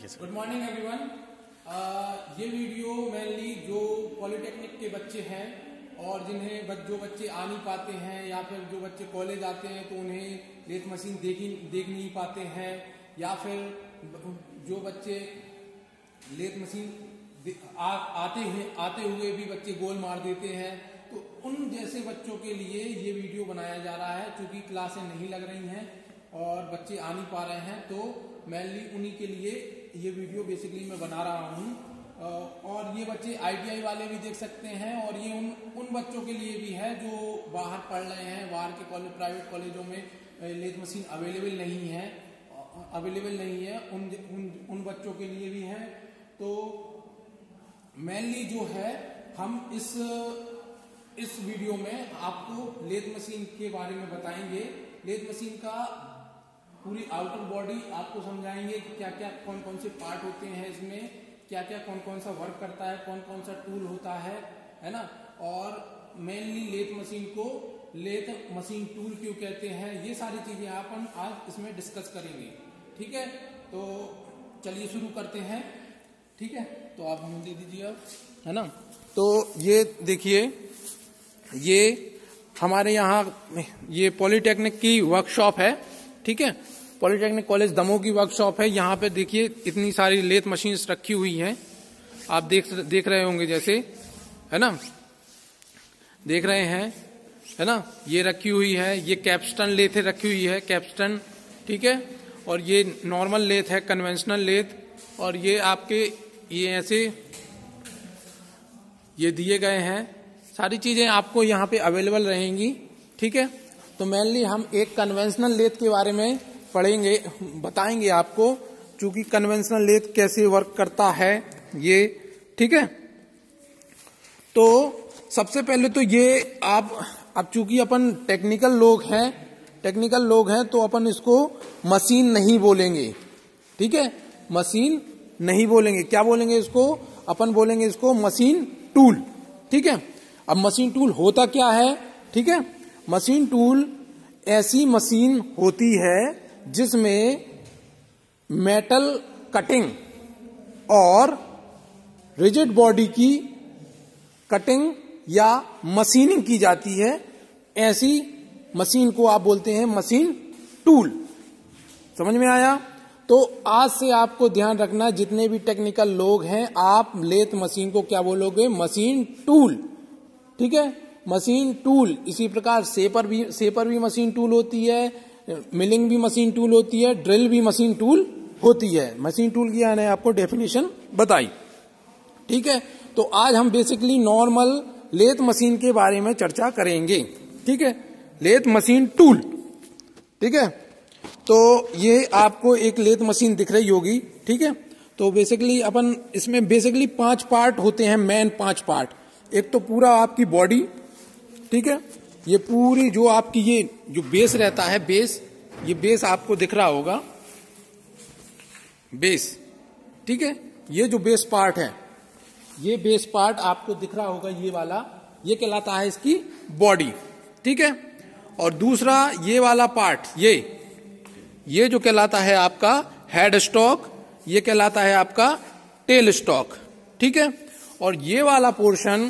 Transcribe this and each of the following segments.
Good morning everyone. ये video mainly जो polytechnic के बच्चे हैं और जिन्हें जो बच्चे आ नहीं पाते हैं या फिर जो बच्चे कॉलेज आते हैं तो उन्हें लेथ मशीन देख नहीं पाते हैं, या फिर जो बच्चे लेथ मशीन आते हुए भी बच्चे गोल मार देते हैं, तो उन जैसे बच्चों के लिए ये वीडियो बनाया जा रहा है। क्योंकि क्लासें नहीं लग रही हैं और बच्चे आ नहीं पा रहे हैं, तो मेनली उन्हीं के लिए ये वीडियो बेसिकली मैं बना रहा हूँ। और ये बच्चे ITI वाले भी देख सकते हैं, और ये उन बच्चों के लिए भी है जो बाहर पढ़ रहे हैं, बाहर के कॉलेज प्राइवेट कॉलेजों में लेथ मशीन अवेलेबल नहीं है, उन बच्चों के लिए भी है। तो मेनली जो है हम इस वीडियो में आपको लेथ मशीन के बारे में बताएंगे। लेथ मशीन का पूरी आउटर बॉडी आपको समझाएंगे कि क्या क्या कौन कौन से पार्ट होते हैं, इसमें क्या क्या कौन कौन सा वर्क करता है, कौन कौन सा टूल होता है ना। और मेनली लेथ मशीन को लेथ मशीन टूल क्यों कहते हैं, ये सारी चीजें अपन आज इसमें डिस्कस करेंगे। ठीक है, तो चलिए शुरू करते हैं। ठीक है, तो आप हमें दे दीजिए आप, है ना। तो ये देखिए, ये हमारे यहाँ ये पॉलिटेक्निक की वर्कशॉप है। ठीक है, पॉलिटेक्निक कॉलेज दमोह की वर्कशॉप है। यहाँ पे देखिए इतनी सारी लेथ मशीन्स रखी हुई हैं, आप देख रहे होंगे, जैसे, है ना, देख रहे हैं, है ना। ये रखी हुई है, ये कैप्स्टन लेथ रखी हुई है, कैप्स्टन। ठीक है, और ये नॉर्मल लेथ है, कन्वेंशनल लेथ। और ये आपके ये ऐसे ये दिए गए हैं, सारी चीजें आपको यहाँ पे अवेलेबल रहेंगी। ठीक है, तो मेनली हम एक कन्वेंशनल लेथ के बारे में पढ़ेंगे, बताएंगे आपको, चूंकि कन्वेंशनल लेथ कैसे वर्क करता है ये। ठीक है, तो सबसे पहले तो ये अब चूंकि अपन टेक्निकल लोग हैं तो अपन इसको मशीन नहीं बोलेंगे। ठीक है, मशीन नहीं बोलेंगे, क्या बोलेंगे इसको, अपन बोलेंगे इसको मशीन टूल। ठीक है, अब मशीन टूल होता क्या है। ठीक है, मशीन टूल ऐसी मशीन होती है जिसमें मेटल कटिंग और रिजिड बॉडी की कटिंग या मशीनिंग की जाती है। ऐसी मशीन को आप बोलते हैं मशीन टूल। समझ में आया। तो आज से आपको ध्यान रखना, जितने भी टेक्निकल लोग हैं, आप लेथ मशीन को क्या बोलोगे, मशीन टूल। ठीक है, मशीन टूल। इसी प्रकार सेपर भी मशीन टूल होती है, मिलिंग भी मशीन टूल होती है, ड्रिल भी मशीन टूल होती है। मशीन टूल की मैंने आपको डेफिनेशन बताई। ठीक है, तो आज हम बेसिकली नॉर्मल लेथ मशीन के बारे में चर्चा करेंगे। ठीक है, लेथ मशीन टूल। ठीक है, तो ये आपको एक लेथ मशीन दिख रही होगी। ठीक है, तो बेसिकली अपन इसमें बेसिकली 5 पार्ट होते हैं, मेन 5 पार्ट। एक तो पूरा आपकी बॉडी। ठीक है, ये पूरी जो आपकी ये जो बेस रहता है, ये बेस आपको दिख रहा होगा, बेस। ठीक है, ये जो बेस पार्ट है, ये बेस पार्ट आपको दिख रहा होगा, ये वाला, ये कहलाता है इसकी बॉडी। ठीक है, और दूसरा ये वाला पार्ट, ये जो कहलाता है आपका हेड स्टॉक, ये कहलाता है आपका टेल स्टॉक। ठीक है, और ये वाला पोर्शन,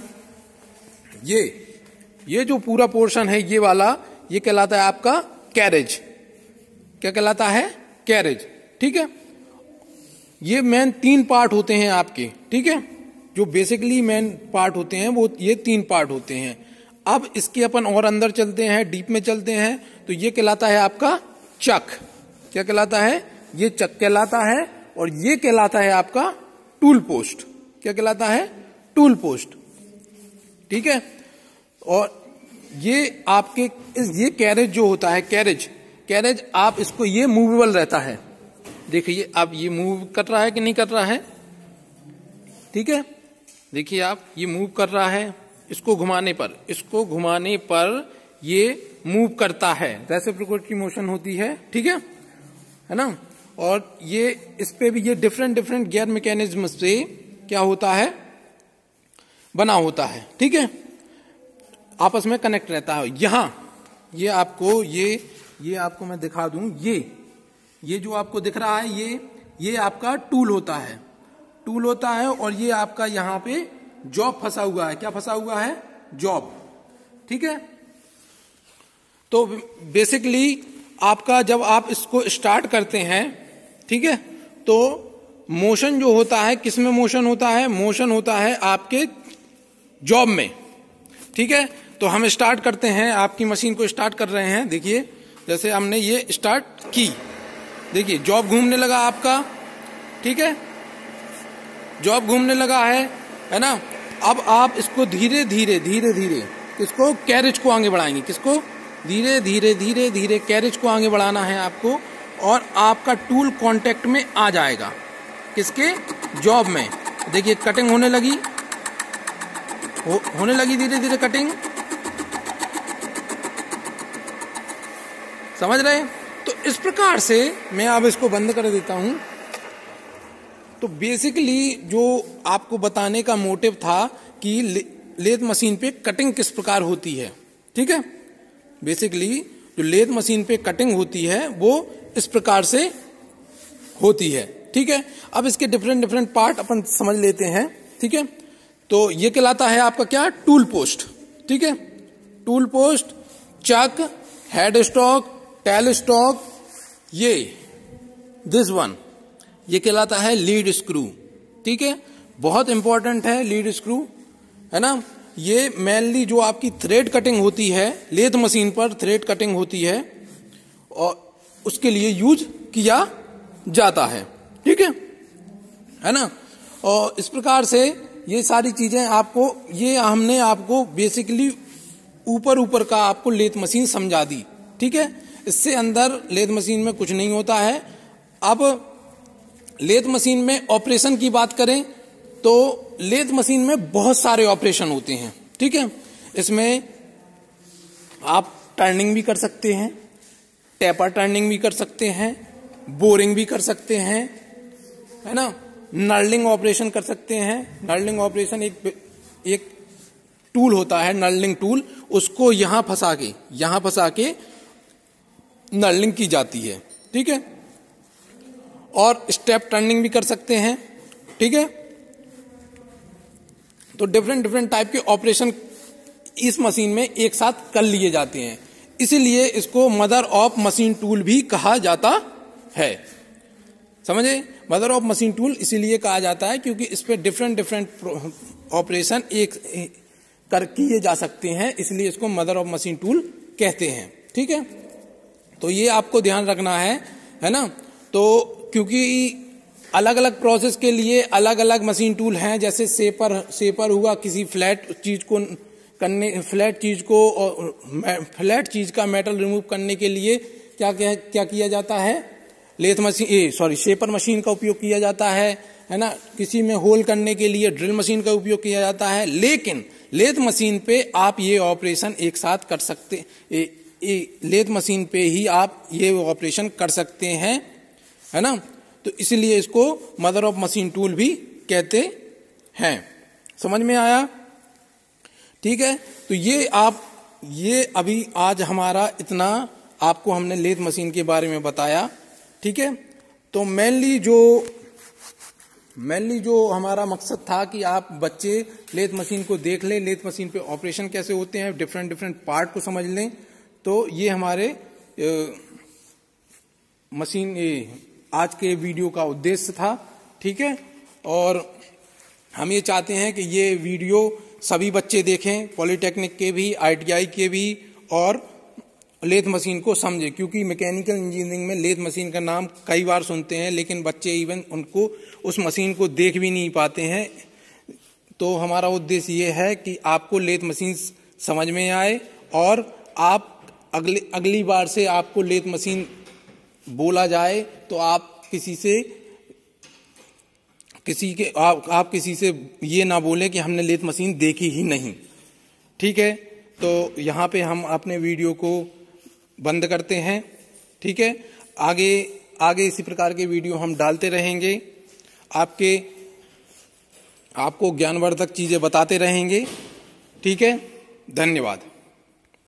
ये जो पूरा पोर्शन है, ये वाला, ये कहलाता है आपका कैरेज। क्या कहलाता है, कैरेज। ठीक है, ये मेन 3 पार्ट होते हैं आपके। ठीक है, जो बेसिकली मेन पार्ट होते हैं वो ये 3 पार्ट होते हैं। अब इसके अपन और अंदर चलते हैं, डीप में चलते हैं, तो ये कहलाता है आपका चक। क्या कहलाता है, ये चक कहलाता है। और ये कहलाता है आपका टूल पोस्ट। क्या कहलाता है, टूल पोस्ट। ठीक है, और ये आपके ये कैरेज जो होता है, कैरेज आप इसको, ये मूवेबल रहता है। देखिए अब ये मूव कर रहा है कि नहीं कर रहा है। ठीक है, देखिए आप, ये मूव कर रहा है, इसको घुमाने पर ये मूव करता है, रेसिप्रोकेटिंग मोशन होती है। ठीक है ना। और ये इस पे भी ये डिफरेंट गियर मैकेनिज्म से क्या होता है, बना होता है। ठीक है, आपस में कनेक्ट रहता है। यहां ये आपको मैं दिखा दूं, ये जो आपको दिख रहा है, ये आपका टूल होता है, टूल होता है, और ये आपका यहाँ पे जॉब फंसा हुआ है। क्या फंसा हुआ है? जॉब। ठीक है, तो बेसिकली आपका जब आप इसको स्टार्ट करते हैं, ठीक है, तो मोशन जो होता है, किसमें मोशन होता है? मोशन होता है आपके जॉब में। ठीक है, तो हम स्टार्ट करते हैं, आपकी मशीन को स्टार्ट कर रहे हैं। देखिए, जैसे हमने ये स्टार्ट की, देखिए जॉब घूमने लगा आपका। ठीक है, जॉब घूमने लगा है ना। अब आप इसको धीरे धीरे धीरे धीरे किसको? कैरेज को आगे बढ़ाएंगे। किसको? धीरे धीरे धीरे धीरे कैरेज को आगे बढ़ाना है आपको, और आपका टूल कांटेक्ट में आ जाएगा। किसके? जॉब में। देखिए कटिंग होने लगी, होने लगी धीरे धीरे कटिंग। समझ रहे? तो इस प्रकार से मैं अब इसको बंद कर देता हूं। तो बेसिकली जो आपको बताने का मोटिव था कि लेथ मशीन पे कटिंग किस प्रकार होती है। ठीक है, बेसिकली जो लेथ मशीन पे कटिंग होती है वो इस प्रकार से होती है। ठीक है, अब इसके डिफरेंट पार्ट अपन समझ लेते हैं। ठीक है, तो ये कहलाता है आपका क्या? Tool post. ठीक है, tool post, chuck, head stock, tail stock, ये दिस वन, ये कहलाता है लीड स्क्रू। ठीक है, बहुत इंपॉर्टेंट है लीड स्क्रू, है ना। ये मेनली जो आपकी थ्रेड कटिंग होती है, लेथ मशीन पर थ्रेड कटिंग होती है, और उसके लिए यूज किया जाता है। ठीक है ना। और इस प्रकार से ये सारी चीजें आपको, ये हमने आपको बेसिकली ऊपर का आपको लेथ मशीन समझा दी। ठीक है, इससे अंदर लेथ मशीन में कुछ नहीं होता है। अब लेथ मशीन में ऑपरेशन की बात करें तो लेथ मशीन में बहुत सारे ऑपरेशन होते हैं। ठीक है, इसमें आप टर्निंग भी कर सकते हैं, टेपर टर्निंग भी कर सकते हैं, बोरिंग भी कर सकते हैं, है ना। नर्लिंग ऑपरेशन कर सकते हैं। नर्लिंग ऑपरेशन एक टूल होता है, नर्लिंग टूल, उसको यहां फंसा के नर्लिंग की जाती है। ठीक है, और स्टेप टर्निंग भी कर सकते हैं। ठीक है, तो डिफरेंट टाइप के ऑपरेशन इस मशीन में एक साथ कर लिए जाते हैं, इसीलिए इसको मदर ऑफ मशीन टूल भी कहा जाता है। समझे? मदर ऑफ मशीन टूल इसीलिए कहा जाता है क्योंकि इस पे डिफरेंट ऑपरेशन एक कर किए जा सकते हैं, इसलिए इसको मदर ऑफ मशीन टूल कहते हैं। ठीक है, तो ये आपको ध्यान रखना है ना। तो क्योंकि अलग अलग प्रोसेस के लिए अलग अलग मशीन टूल हैं, जैसे शेपर हुआ, किसी फ्लैट चीज को करने, फ्लैट चीज का मेटल रिमूव करने के लिए क्या किया जाता है? लेथ मशीन शेपर मशीन का उपयोग किया जाता है ना। किसी में होल करने के लिए ड्रिल मशीन का उपयोग किया जाता है, लेकिन लेथ मशीन पे आप ये ऑपरेशन एक साथ कर सकते, लेथ मशीन पे ही आप ये ऑपरेशन कर सकते हैं, है ना। तो इसलिए इसको मदर ऑफ मशीन टूल भी कहते हैं। समझ में आया? ठीक है, तो ये अभी आज हमारा इतना आपको हमने लेथ मशीन के बारे में बताया। ठीक है, तो मेनली जो हमारा मकसद था कि आप बच्चे लेथ मशीन को देख लें, लेथ मशीन पे ऑपरेशन कैसे होते हैं, डिफरेंट पार्ट को समझ लें। तो ये हमारे आज के वीडियो का उद्देश्य था। ठीक है, और हम ये चाहते हैं कि ये वीडियो सभी बच्चे देखें, पॉलिटेक्निक के भी, ITI के भी, और लेथ मशीन को समझे, क्योंकि मैकेनिकल इंजीनियरिंग में लेथ मशीन का नाम कई बार सुनते हैं, लेकिन बच्चे इवन उनको उस मशीन को देख भी नहीं पाते हैं। तो हमारा उद्देश्य ये है कि आपको लेथ मशीन समझ में आए, और आप अगली बार से आपको लेथ मशीन बोला जाए तो आप किसी से ये ना बोले कि हमने लेथ मशीन देखी ही नहीं। ठीक है, तो यहाँ पे हम अपने वीडियो को बंद करते हैं। ठीक है, आगे इसी प्रकार के वीडियो हम डालते रहेंगे, आपको ज्ञानवर्धक चीजें बताते रहेंगे। ठीक है, धन्यवाद।